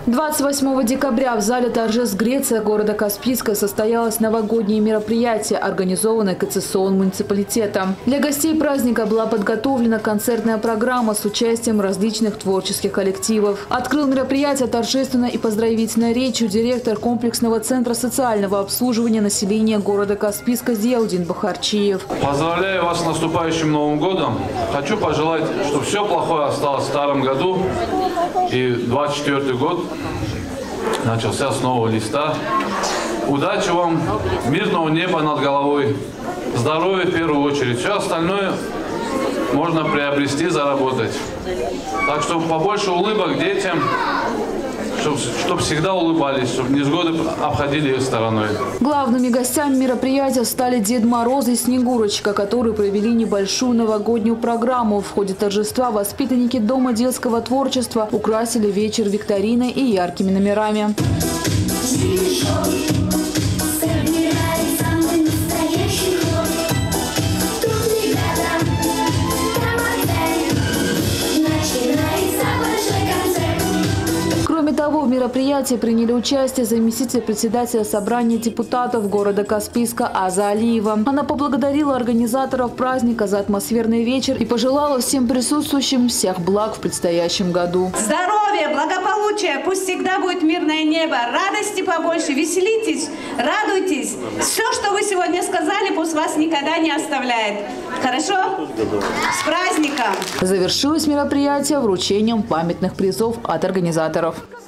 28 декабря в зале торжеств Греция города Каспийска состоялось новогоднее мероприятие, организованное КЦСОН муниципалитетом. Для гостей праздника была подготовлена концертная программа с участием различных творческих коллективов. Открыл мероприятие торжественной и поздравительной речью директор комплексного центра социального обслуживания населения города Каспийска Зиаудин Бахарчиев. Поздравляю вас с наступающим Новым годом. Хочу пожелать, чтобы все плохое осталось в старом году и 24-й год начался с нового листа. Удачи вам, мирного неба над головой, здоровья в первую очередь. Все остальное можно приобрести, заработать. Так что побольше улыбок детям, чтобы всегда улыбались, чтобы невзгоды обходили их стороной. Главными гостями мероприятия стали Дед Мороз и Снегурочка, которые провели небольшую новогоднюю программу. В ходе торжества воспитанники Дома детского творчества украсили вечер викториной и яркими номерами. Кроме того, в мероприятии приняли участие заместитель председателя собрания депутатов города Каспийска Аза Алиева. Она поблагодарила организаторов праздника за атмосферный вечер и пожелала всем присутствующим всех благ в предстоящем году. Здоровья, благополучия, пусть всегда будет мирное небо, радости побольше, веселитесь, радуйтесь. Все, что вы сегодня сказали, пусть вас никогда не оставляет. Хорошо? С праздником! Завершилось мероприятие вручением памятных призов от организаторов.